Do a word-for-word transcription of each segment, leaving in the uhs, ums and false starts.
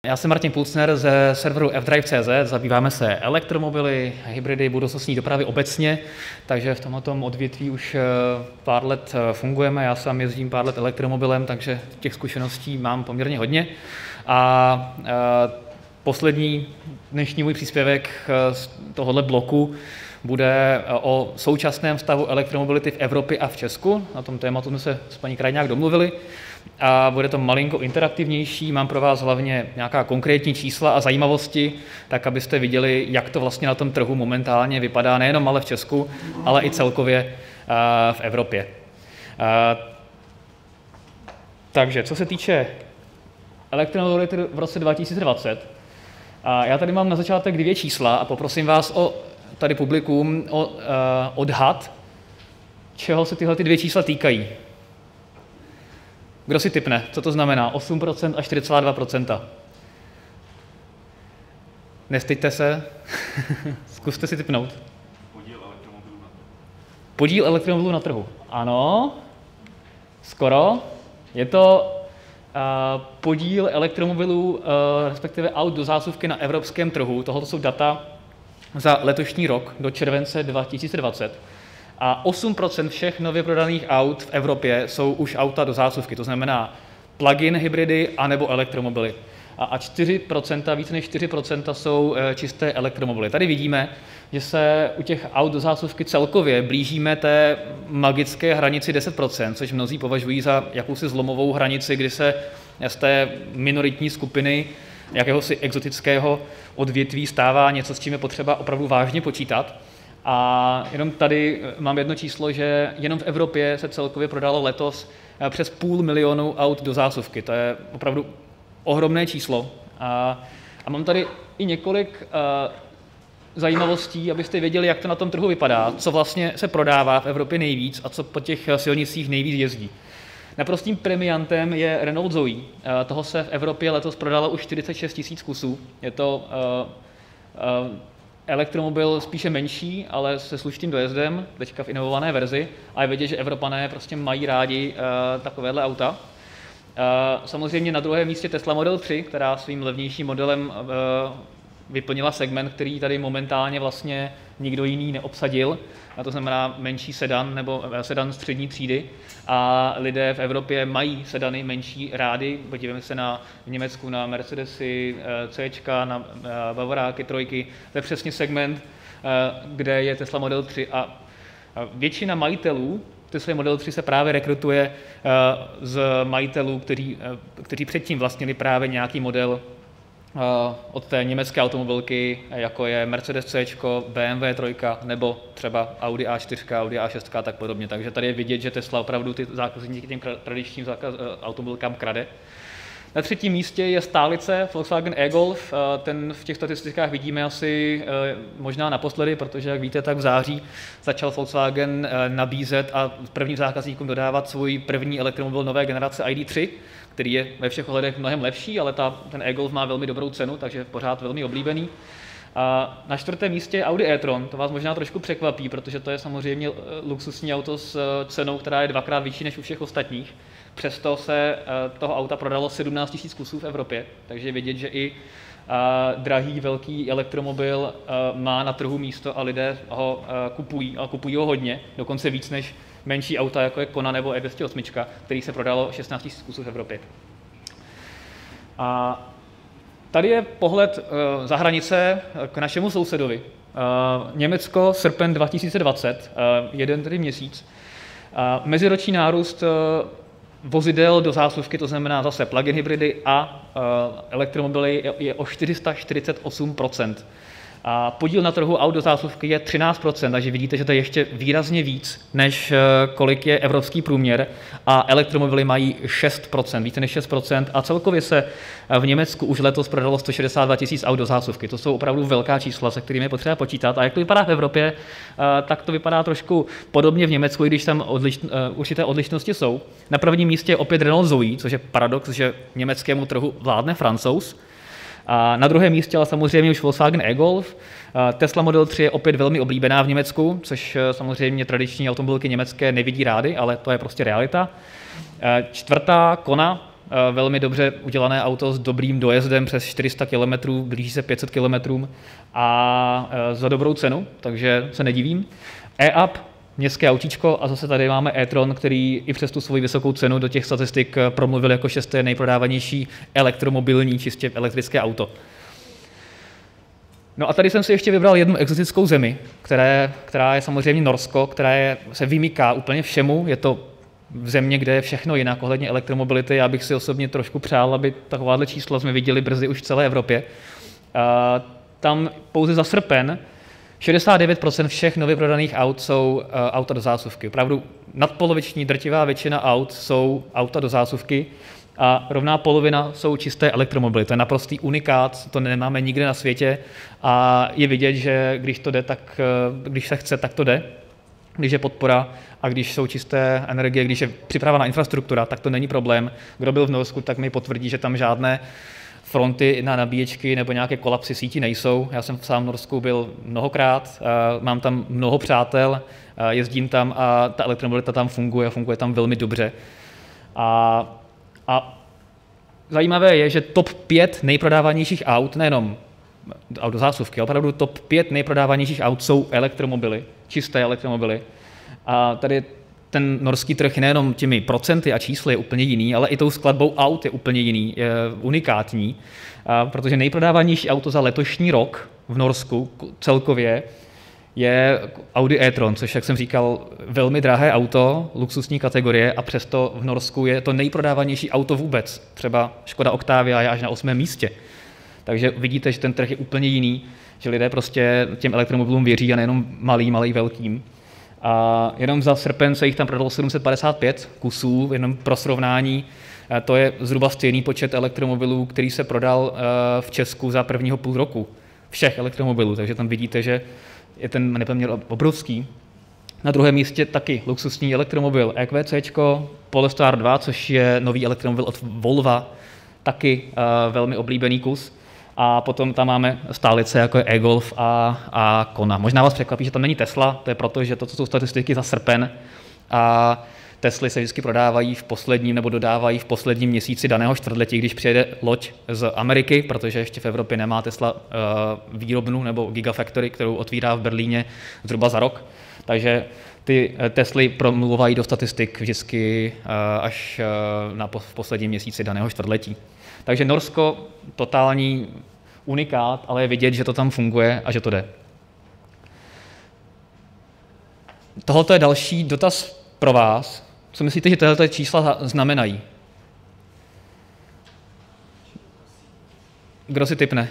Já jsem Martin Pulcner ze serveru f drive tečka cé zet, zabýváme se elektromobily, hybridy, budoucnostní dopravy obecně, takže v tomto odvětví už pár let fungujeme. Já sám jezdím pár let elektromobilem, takže těch zkušeností mám poměrně hodně. A poslední dnešní můj příspěvek z tohohle bloku bude o současném stavu elektromobility v Evropě a v Česku. Na tom tématu jsme se s paní Krajňák domluvili. A bude to malinko interaktivnější, mám pro vás hlavně nějaká konkrétní čísla a zajímavosti, tak abyste viděli, jak to vlastně na tom trhu momentálně vypadá, nejenom ale v Česku, ale i celkově v Evropě. Takže co se týče elektromobility v roce dva tisíce dvacet, já tady mám na začátek dvě čísla a poprosím vás o tady publikum o odhad, čeho se tyhle dvě čísla týkají. Kdo si tipne, co to znamená? osm procent a čtyři celá dva procenta. Nestyďte se, zkuste si tipnout. Podíl elektromobilů na trhu. Podíl elektromobilů na trhu. Ano, skoro. Je to uh, podíl elektromobilů, uh, respektive aut do zásuvky na evropském trhu. Tohle jsou data za letošní rok do července dva tisíce dvacet. A osm procent všech nově prodaných aut v Evropě jsou už auta do zásuvky, to znamená plug-in hybridy anebo elektromobily. A čtyři procenta, více než čtyři procenta jsou čisté elektromobily. Tady vidíme, že se u těch aut do zásuvky celkově blížíme té magické hranici deset procent, což mnozí považují za jakousi zlomovou hranici, kdy se z té minoritní skupiny jakéhosi exotického odvětví stává něco, s čím je potřeba opravdu vážně počítat. A jenom tady mám jedno číslo, že jenom v Evropě se celkově prodalo letos přes půl milionu aut do zásuvky. To je opravdu ohromné číslo. A, a mám tady i několik uh, zajímavostí, abyste věděli, jak to na tom trhu vypadá, co vlastně se prodává v Evropě nejvíc a co po těch silnicích nejvíc jezdí. Naprostým premiantem je Renault Zoe. Uh, toho se v Evropě letos prodalo už čtyřicet šest tisíc kusů. Je to uh, uh, elektromobil spíše menší, ale se slušným dojezdem, teďka v inovované verzi, a je vidět, že Evropané prostě mají rádi uh, takovéhle auta. Uh, samozřejmě na druhém místě Tesla Model tři, která svým levnějším modelem uh, vyplnila segment, který tady momentálně vlastně nikdo jiný neobsadil, a to znamená menší sedan nebo sedan střední třídy. A lidé v Evropě mají sedany menší rády. Podívejme se na v Německu na Mercedesy, Cčka, na Bavoráky, trojky. To je přesně segment, kde je Tesla Model tři. A většina majitelů Tesla Model tři se právě rekrutuje z majitelů, kteří, kteří předtím vlastnili právě nějaký model od té německé automobilky, jako je Mercedes C, B M W tři nebo třeba Audi A čtyři, Audi A šest a tak podobně. Takže tady je vidět, že Tesla opravdu ty zákazníky těm tradičním zákaz, automobilkám krade. Na třetím místě je stálice Volkswagen e-Golf. Ten v těch statistikách vidíme asi možná naposledy, protože, jak víte, tak v září začal Volkswagen nabízet a prvním zákazníkům dodávat svůj první elektromobil nové generace I D tři, který je ve všech ohledech mnohem lepší, ale ta, ten e-Golf má velmi dobrou cenu, takže je pořád velmi oblíbený. A na čtvrtém místě je Audi e-tron. To vás možná trošku překvapí, protože to je samozřejmě luxusní auto s cenou, která je dvakrát vyšší než u všech ostatních. Přesto se toho auta prodalo sedmnáct tisíc kusů v Evropě, takže je vidět, že i drahý velký elektromobil má na trhu místo a lidé ho kupují a kupují ho hodně, dokonce víc než menší auta, jako je Kona nebo E dvě stě osm, který se prodalo šestnáct tisíc kusů v Evropě. A tady je pohled za hranice k našemu sousedovi. Německo, srpen dva tisíce dvacet, jeden tedy měsíc. Meziroční nárůst vozidel do zásuvky, to znamená zase plug-in hybridy a elektromobily, je o čtyři sta čtyřicet osm procent. A podíl na trhu aut do zásuvky je třináct procent, takže vidíte, že to je ještě výrazně víc, než kolik je evropský průměr. A elektromobily mají šest procent, více než šest procent. A celkově se v Německu už letos prodalo sto šedesát dva tisíc aut do zásuvky. To jsou opravdu velká čísla, se kterými je potřeba počítat. A jak to vypadá v Evropě, tak to vypadá trošku podobně v Německu, i když tam odliš, určité odlišnosti jsou. Na prvním místě je opět Renault Zoe, což je paradox, že německému trhu vládne Francouz. A na druhém místě ale samozřejmě už Volkswagen e-Golf. Tesla Model tři je opět velmi oblíbená v Německu, což samozřejmě tradiční automobilky německé nevidí rády, ale to je prostě realita. Čtvrtá Kona, velmi dobře udělané auto s dobrým dojezdem přes čtyři sta kilometrů, blíží se pět set kilometrům a za dobrou cenu, takže se nedivím. E-Up, městské autíčko a zase tady máme e-tron, který i přes tu svoji vysokou cenu do těch statistik promluvil jako šesté nejprodávanější elektromobilní, čistě elektrické auto. No a tady jsem si ještě vybral jednu exotickou zemi, která, která je samozřejmě Norsko, která je, se vymyká úplně všemu. Je to země, kde je všechno jinak ohledně elektromobility. Já bych si osobně trošku přál, aby takováhle čísla jsme viděli brzy už v celé Evropě. A tam pouze za srpen šedesát devět procent všech nově prodaných aut jsou uh, auta do zásuvky. Opravdu nadpoloviční drtivá většina aut jsou auta do zásuvky a rovná polovina jsou čisté elektromobily. To je naprostý unikát, to nemáme nikde na světě a je vidět, že když to jde, tak uh, když se chce, tak to jde. Když je podpora a když jsou čisté energie, když je připravená infrastruktura, tak to není problém. Kdo byl v Norsku, tak mi potvrdí, že tam žádné fronty na nabíječky nebo nějaké kolapsy sítí nejsou. Já jsem sám v Norsku byl mnohokrát, mám tam mnoho přátel, jezdím tam a ta elektromobilita tam funguje, funguje tam velmi dobře. A, a zajímavé je, že top pět nejprodávanějších aut, nejenom aut do zásuvky, ale opravdu top pět nejprodávanějších aut jsou elektromobily, čisté elektromobily. A tady ten norský trh nejenom těmi procenty a čísly je úplně jiný, ale i tou skladbou aut je úplně jiný, je unikátní, a protože nejprodávanější auto za letošní rok v Norsku celkově je Audi e-tron, což, jak jsem říkal, velmi drahé auto, luxusní kategorie a přesto v Norsku je to nejprodávanější auto vůbec. Třeba Škoda Octavia je až na osmém místě. Takže vidíte, že ten trh je úplně jiný, že lidé prostě těm elektromobilům věří a nejenom malým, ale i velkým. A jenom za srpen se jich tam prodalo sedm set padesát pět kusů, jenom pro srovnání. To je zhruba stejný počet elektromobilů, který se prodal v Česku za prvního půl roku. Všech elektromobilů, takže tam vidíte, že je ten nepoměr obrovský. Na druhém místě taky luxusní elektromobil E Q C, Polestar dva, což je nový elektromobil od Volva, taky velmi oblíbený kus. A potom tam máme stálice, jako je e-Golf a, a Kona. Možná vás překvapí, že tam není Tesla, to je proto, že to, co jsou statistiky za srpen a Tesly se vždycky prodávají v posledním nebo dodávají v posledním měsíci daného čtvrtletí, když přijede loď z Ameriky, protože ještě v Evropě nemá Tesla uh, výrobnu nebo Gigafactory, kterou otvírá v Berlíně zhruba za rok. Takže ty Tesly promluvají do statistik vždycky uh, až uh, na po, v posledním měsíci daného čtvrtletí. Takže Norsko, totální unikát, ale je vidět, že to tam funguje a že to jde. Tohle je další dotaz pro vás. Co myslíte, že tyhle čísla znamenají? Kdo si tipne?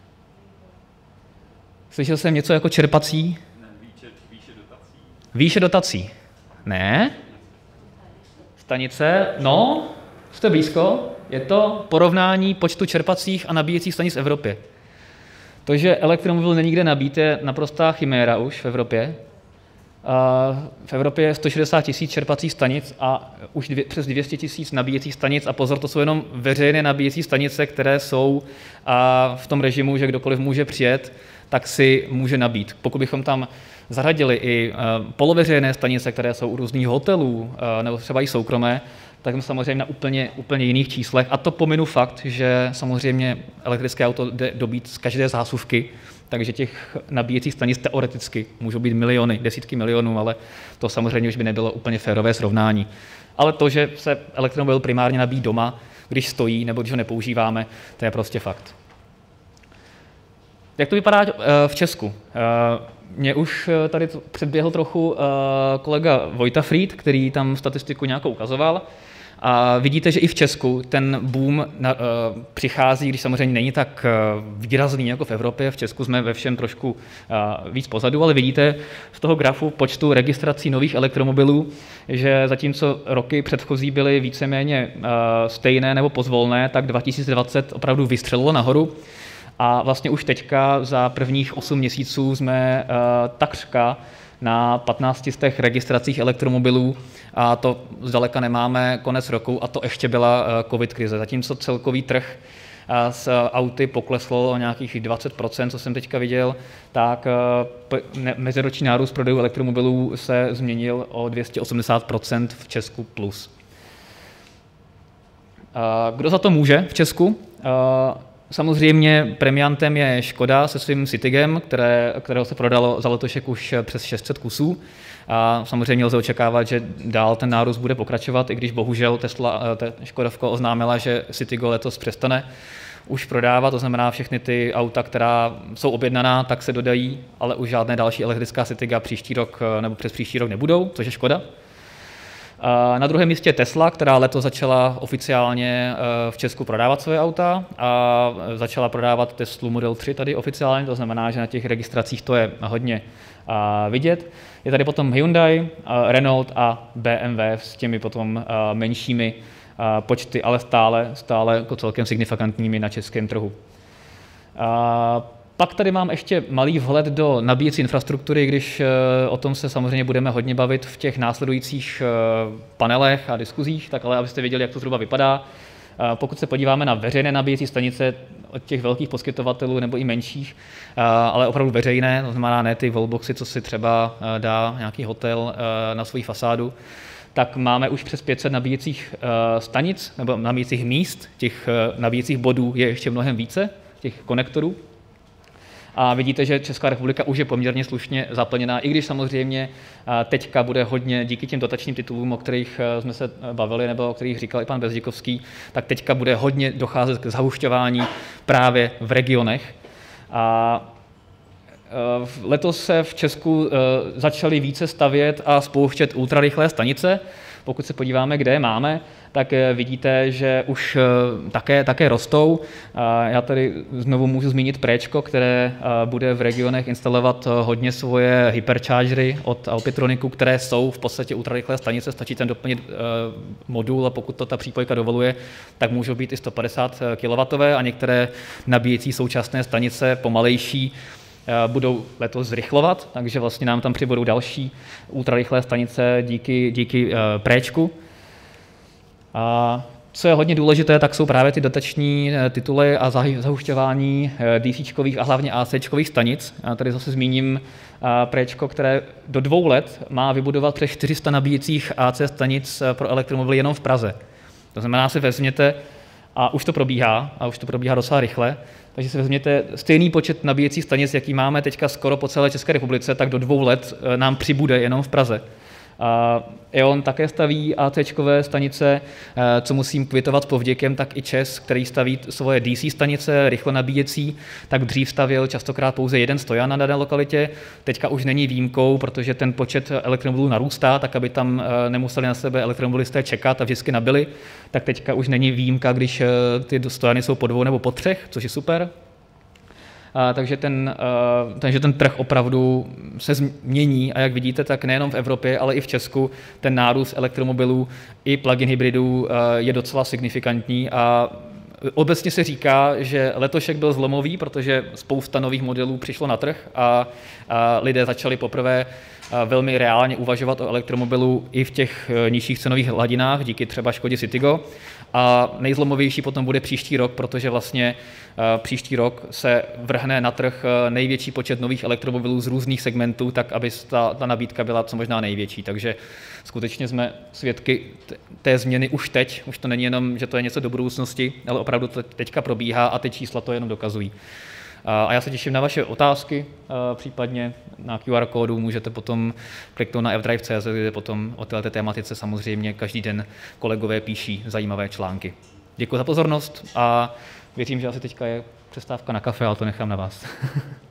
Slyšel jsem něco jako čerpací? Ne, výše, výše dotací. Výše dotací. Ne? Stanice? No, jste blízko. Je to porovnání počtu čerpacích a nabíjecích stanic v Evropě. To, že elektromobil není kde nabít, je naprostá chiméra už v Evropě. V Evropě je sto šedesát tisíc čerpacích stanic a už dvě, přes dvě stě tisíc nabíjecích stanic a pozor, to jsou jenom veřejné nabíjecí stanice, které jsou v tom režimu, že kdokoliv může přijet, tak si může nabít. Pokud bychom tam zařadili i poloveřejné stanice, které jsou u různých hotelů nebo třeba i soukromé, tak jsme samozřejmě na úplně, úplně jiných číslech. A to pominu fakt, že samozřejmě elektrické auto jde dobít z každé zásuvky, takže těch nabíjecích stanic teoreticky můžou být miliony, desítky milionů, ale to samozřejmě už by nebylo úplně férové srovnání. Ale to, že se elektromobil primárně nabíjí doma, když stojí nebo když ho nepoužíváme, to je prostě fakt. Jak to vypadá v Česku? Mě už tady předběhl trochu kolega Vojta Frýd, který tam statistiku nějakou ukazoval. A vidíte, že i v Česku ten boom na, uh, přichází, když samozřejmě není tak uh, výrazný jako v Evropě. V Česku jsme ve všem trošku uh, víc pozadu, ale vidíte z toho grafu počtu registrací nových elektromobilů, že zatímco roky předchozí byly víceméně uh, stejné nebo pozvolné, tak dva tisíce dvacet opravdu vystřelilo nahoru. A vlastně už teďka za prvních osm měsíců jsme uh, takřka na patnácti z těch registracích elektromobilů a to zdaleka nemáme konec roku a to ještě byla covid krize. Zatímco celkový trh s auty pokleslo o nějakých dvacet procent, co jsem teďka viděl, tak meziroční nárůst prodejů elektromobilů se změnil o dvě stě osmdesát procent v Česku plus. Kdo za to může v Česku? Samozřejmě premiantem je Škoda se svým Citigem, které, kterého se prodalo za letošek už přes šest set kusů. A samozřejmě lze očekávat, že dál ten nárůst bude pokračovat, i když bohužel Tesla, te, Škodovko oznámila, že Citigo letos přestane už prodávat, to znamená všechny ty auta, která jsou objednaná, tak se dodají, ale už žádné další elektrická Citiga příští rok nebo přes příští rok nebudou, což je škoda. Na druhém místě Tesla, která letos začala oficiálně v Česku prodávat svoje auta a začala prodávat Teslu Model tři tady oficiálně, to znamená, že na těch registracích to je hodně vidět. Je tady potom Hyundai, Renault a B M W s těmi potom menšími počty, ale stále, stále jako celkem signifikantními na českém trhu. Pak tady mám ještě malý vhled do nabíjecí infrastruktury, když o tom se samozřejmě budeme hodně bavit v těch následujících panelech a diskuzích, tak ale abyste věděli, jak to zhruba vypadá. Pokud se podíváme na veřejné nabíjecí stanice od těch velkých poskytovatelů nebo i menších, ale opravdu veřejné, to znamená ne ty wallboxy, co si třeba dá nějaký hotel na svou fasádu, tak máme už přes pět set nabíjecích stanic nebo nabíjecích míst, těch nabíjecích bodů je ještě mnohem více, těch konektorů. A vidíte, že Česká republika už je poměrně slušně zaplněná, i když samozřejmě teďka bude hodně díky těm dotačním titulům, o kterých jsme se bavili nebo o kterých říkal i pan Bezděkovský, tak teďka bude hodně docházet k zahušťování právě v regionech. A letos se v Česku začaly více stavět a spouštět ultrarychlé stanice. Pokud se podíváme, kde je máme, tak vidíte, že už také, také rostou. Já tady znovu můžu zmínit Préčko, které bude v regionech instalovat hodně svoje hyperchargery od Alpitroniku, které jsou v podstatě ultrarychlé stanice, stačí tam doplnit modul a pokud to ta přípojka dovoluje, tak můžou být i sto padesát kilowattové a některé nabíjecí současné stanice pomalejší budou letos zrychlovat, takže vlastně nám tam přibudou další ultrarychlé stanice díky, díky Préčku. A co je hodně důležité, tak jsou právě ty dotační tituly a zahušťování DCčkových a hlavně ACčkových stanic. Já tady zase zmíním Préčko, které do dvou let má vybudovat přes čtyři sta nabíjecích A C stanic pro elektromobily jenom v Praze. To znamená, si vezměte, a už to probíhá, a už to probíhá docela rychle, takže si vezměte stejný počet nabíjecích stanic, jaký máme teďka skoro po celé České republice, tak do dvou let nám přibude jenom v Praze. E O N také staví ACčkové stanice, co musím kvitovat povděkem, tak i ČEZ, který staví svoje D C stanice, rychle nabíjecí, tak dřív stavěl častokrát pouze jeden stojan na dané lokalitě, teďka už není výjimkou, protože ten počet elektromobilů narůstá, tak aby tam nemuseli na sebe elektromobilisté čekat a vždycky nabili, tak teďka už není výjimka, když ty stojany jsou po dvou nebo po třech, což je super. A, takže, ten, a, takže ten trh opravdu se změní a jak vidíte, tak nejenom v Evropě, ale i v Česku ten nárůst elektromobilů i plug-in hybridů a, je docela signifikantní a obecně se říká, že letošek byl zlomový, protože spousta nových modelů přišlo na trh a, a lidé začali poprvé velmi reálně uvažovat o elektromobilu i v těch nižších cenových hladinách, díky třeba Škodě Citigo. A nejzlomovější potom bude příští rok, protože vlastně příští rok se vrhne na trh největší počet nových elektromobilů z různých segmentů, tak aby ta, ta nabídka byla co možná největší. Takže skutečně jsme svědky té změny už teď. Už to není jenom, že to je něco do budoucnosti, ale opravdu to teďka probíhá a ty čísla to jenom dokazují. A já se těším na vaše otázky, případně na Q R kódu můžete potom kliknout na f drive tečka c z, kde potom o této tématice samozřejmě každý den kolegové píší zajímavé články. Děkuji za pozornost a věřím, že asi teďka je přestávka na kafe, ale to nechám na vás.